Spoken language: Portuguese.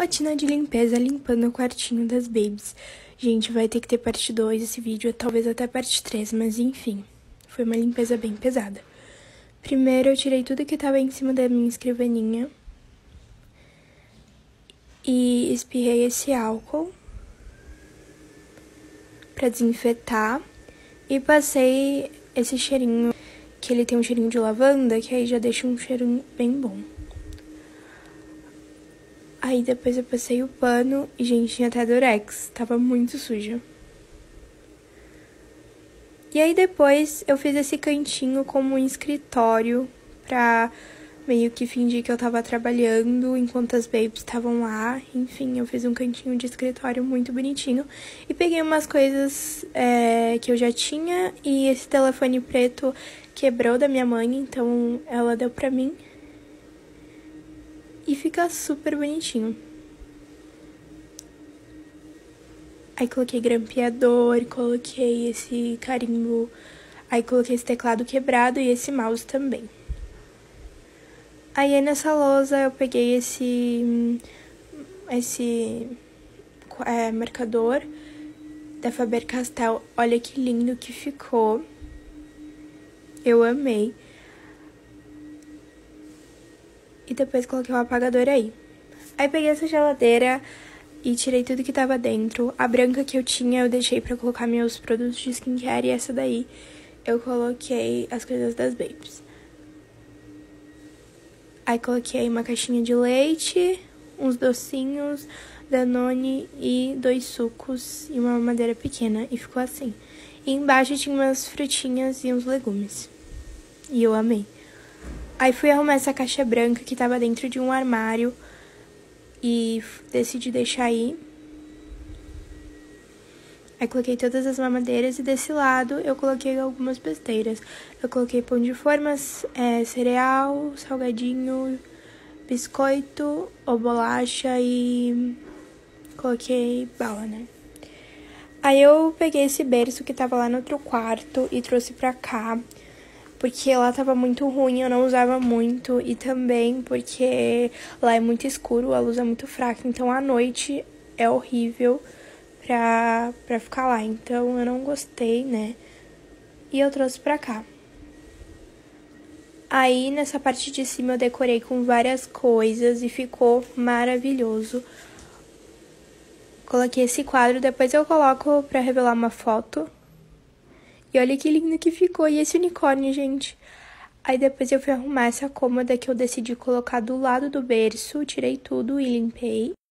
Rotina de limpeza, limpando o quartinho das babies. Gente, vai ter que ter parte 2 esse vídeo, talvez até parte 3, mas enfim. Foi uma limpeza bem pesada. Primeiro eu tirei tudo que tava em cima da minha escrivaninha. E espirrei esse álcool pra desinfetar. E passei esse cheirinho, que ele tem um cheirinho de lavanda, que aí já deixa um cheirinho bem bom. Aí depois eu passei o pano e, gente, tinha até durex. Tava muito suja. E aí depois eu fiz esse cantinho como um escritório pra meio que fingir que eu tava trabalhando enquanto as babies estavam lá. Enfim, eu fiz um cantinho de escritório muito bonitinho. E peguei umas coisas que eu já tinha. E esse telefone preto quebrou da minha mãe, então ela deu pra mim. E fica super bonitinho. Aí coloquei grampeador, coloquei esse carimbo, aí coloquei esse teclado quebrado e esse mouse também. Aí nessa lousa eu peguei esse marcador da Faber-Castell. Olha que lindo que ficou. Eu amei. E depois coloquei o apagador aí. Aí peguei essa geladeira e tirei tudo que tava dentro. A branca que eu tinha eu deixei pra colocar meus produtos de skincare. E essa daí eu coloquei as coisas das babies. Aí coloquei uma caixinha de leite, uns docinhos, Danone e 2 sucos e uma mamadeira pequena. E ficou assim. E embaixo tinha umas frutinhas e uns legumes. E eu amei. Aí fui arrumar essa caixa branca que tava dentro de um armário e decidi deixar aí. Aí coloquei todas as mamadeiras e desse lado eu coloquei algumas besteiras. Eu coloquei pão de formas, cereal, salgadinho, biscoito ou bolacha e coloquei bala, né? Aí eu peguei esse berço que tava lá no outro quarto e trouxe pra cá. Porque lá tava muito ruim, eu não usava muito. E também porque lá é muito escuro, a luz é muito fraca. Então, à noite é horrível pra ficar lá. Então, eu não gostei, né? E eu trouxe pra cá. Aí, nessa parte de cima, eu decorei com várias coisas e ficou maravilhoso. Coloquei esse quadro, depois eu coloco pra revelar uma foto. E olha que lindo que ficou. E esse unicórnio, gente. Aí depois eu fui arrumar essa cômoda que eu decidi colocar do lado do berço. Tirei tudo e limpei.